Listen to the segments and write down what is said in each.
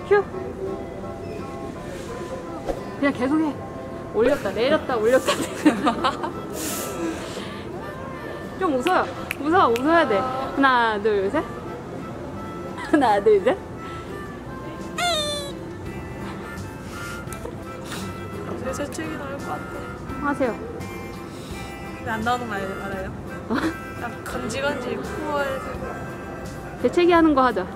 큐. 그냥 계속해. 올렸다 내렸다 올렸다. 좀 웃어요. 웃어야 돼. 하나 둘 셋. 하나 둘 셋. 제 책이 나올 것 같아. 하세요. 근데 안 나오는 거 알아요? 딱 건지건지 푸어해서 재채기 하는 거 하자.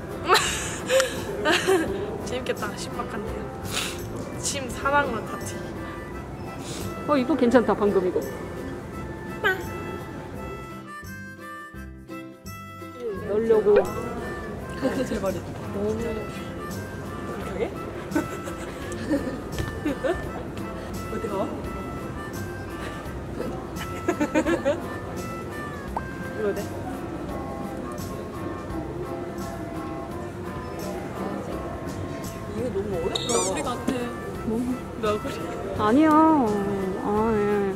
재밌겠다. 신박한데요. 침 사랑으로 다튀기. 이거 괜찮다. 방금 이거. 넣으려고. 제 말이 너무 그렇게? 어디 가? 이거 돼? 이거 너무 어렵다. 너구리 같아. 뭐? 너구리. 아니야. 아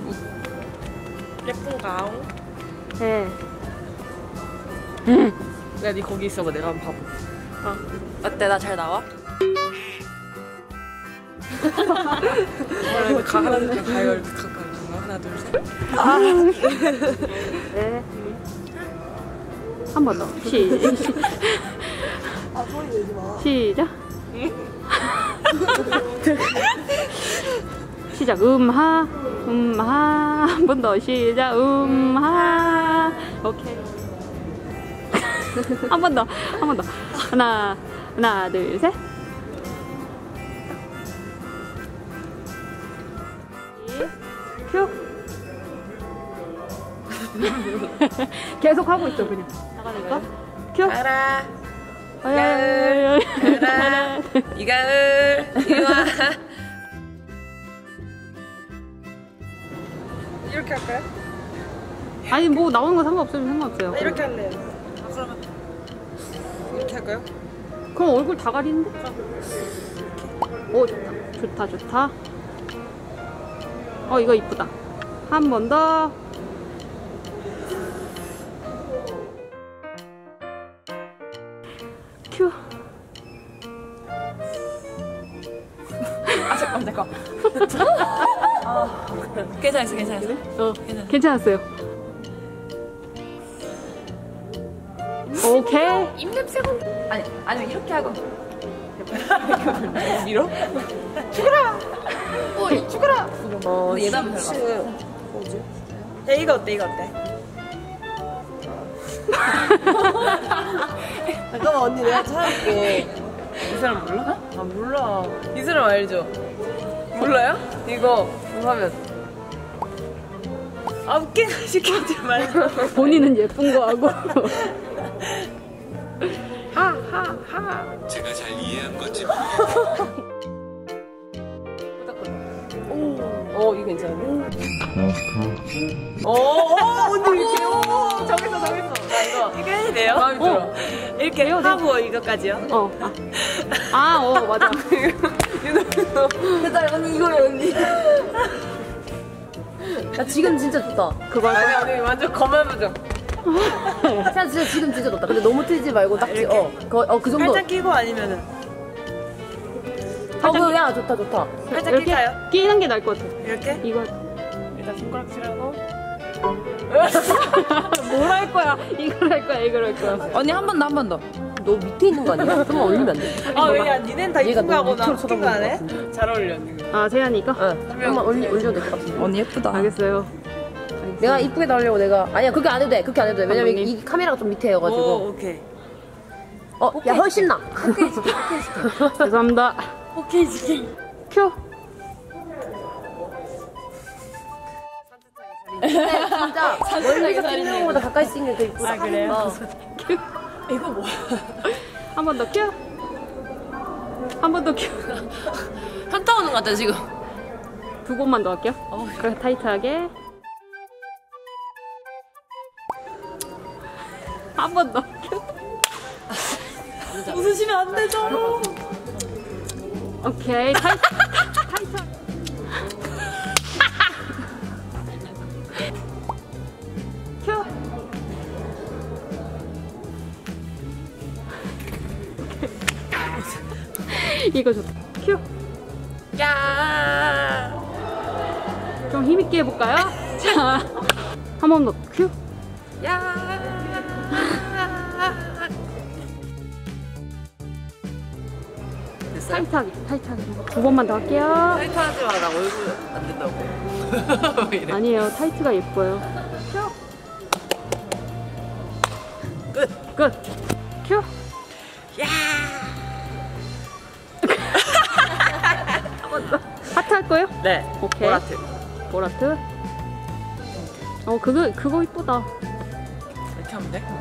예쁜가? 예. 야, 니 거기 있어봐. 내가 한번 봐봐. 어때? 나 잘 나와? 하나 둘 가요. 이렇게 가까이. 하나 둘 셋. 네. 한 번 더. 소리 내지 마. 시작. 시작. 음하. 한 번 더. 시작. 음하. 오케이. 한 번 더. 하나, 둘, 셋. 큐. 계속 하고 있어 그냥. 나가니까. 큐. 가라. 가을. 가라. 이가을. 이와. 이렇게 할까요? 아니 뭐 나오는 거 상관없으면 상관없어요. 이렇게 할래요. 그러면 이렇게 할까요? 그럼 얼굴 다 가리는데? 오 좋다. 이거 이쁘다. 한 번 더. 큐. 잠깐. 괜찮았어. 괜찮았어요. 오케이. 입냄새가. 아니면 이렇게 하고. 밀어? 죽어라! 죽어라! 얘는 잘 뭐지? 야, 이거 어때? 잠깐만, 언니 내가 찾아볼게. 이 사람 몰라? 몰라. 이 사람 알죠? 몰라요? 이거 하면. 웃긴 거 시키지 말고. 본인은 예쁜 거 하고. 하하하. 제가 잘 이해한 건지 오, 이거 괜찮네. 언니 이렇게. 정했어. 나 이거 해야 돼요? 마음에 들어. 이렇게 해요, 하고 이거까지요? 맞아. 됐다 언니 이거요 언니. 야 지금 진짜 좋다. 그거 할 거야? 아니 완전 검은 표정. 진짜 지금 진짜 좋다. 근데 너무 틀지 말고 딱 그 정도. 팔짱 끼고 아니면은 야 좋다. 팔짱 이렇게 끼까요? 끼는 게 나을 것 같아. 이렇게? 이거 일단 손가락질하고. 뭘 할 거야? 이걸 할 거야. 언니 한 번 더. 너 밑에 있는 거 아니야? 좀만 올리면 안 돼? 왜냐 니넨 다 얘가 이쁜 거 하고 너무 나 밑으로 웃긴 거 안 해? 쳐다보는 잘 어울려 언니. 세연이 이거? 한번 올려도 될 것 같은데. 언니 예쁘다. 알겠어요. 내가 이쁘게 나오려고 내가 그렇게 안 해도 돼. 왜냐면 감독님. 이 카메라가 좀 밑에여가지고. 오, 오케이. 야 훨씬 나. 죄송합니다. 오케이 지금. 큐. 진짜 멀리서 찍는 것보다 가까이 찍는 게 더 이쁘다. 그래요? 큐. 이거 뭐야? 한 번 더 큐. 한 번 더 큐. 현타 오는 것 같아 지금. 두 번만 더 할게요. 그래 타이트하게. 한 번 더. 웃으시면 안 되죠. 오케이. 타이트. 큐. 이거 좋다. 큐. 야. 좀 힘있게 해볼까요? 자, 한 번 더. 큐. 야. 됐어요? 타이트하게, 타이트하게. 두 번만 더 할게요. 타이트하지 마. 나 얼굴 안 된다고. 왜 이래? 아니에요, 타이트가 예뻐요. 큐. 끝. 끝. 큐. 야. 하트 할 거예요? 네. 오케이. 보라트. 보라트. 그거 이쁘다. 이렇게 하면 돼?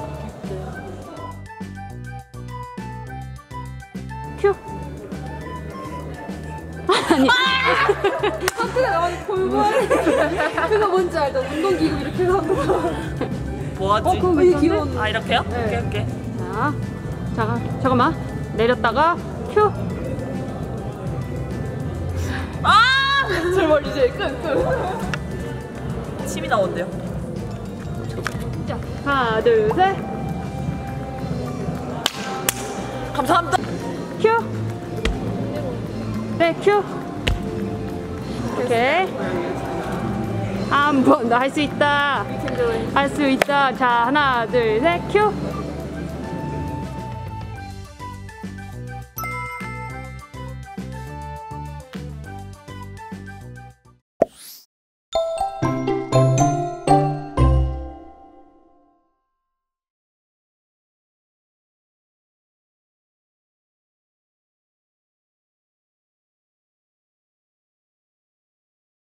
큐. 아니. 하트가 나와서 골고루. 그거 뭔지 알죠? 운동기구 이렇게 하고. 뭐하지? 그거 괜찮은데? 아, 이렇게요? 네. 오케이. 자, 잠깐만. 내렸다가 큐. 제발 이제 끝. 침이 나온대요. 자, 하나, 둘, 셋. 감사합니다. 큐. 네, 큐. 오케이. 한 번 더 할 수 있다. 할 수 있다. 자, 하나, 둘, 셋, 큐.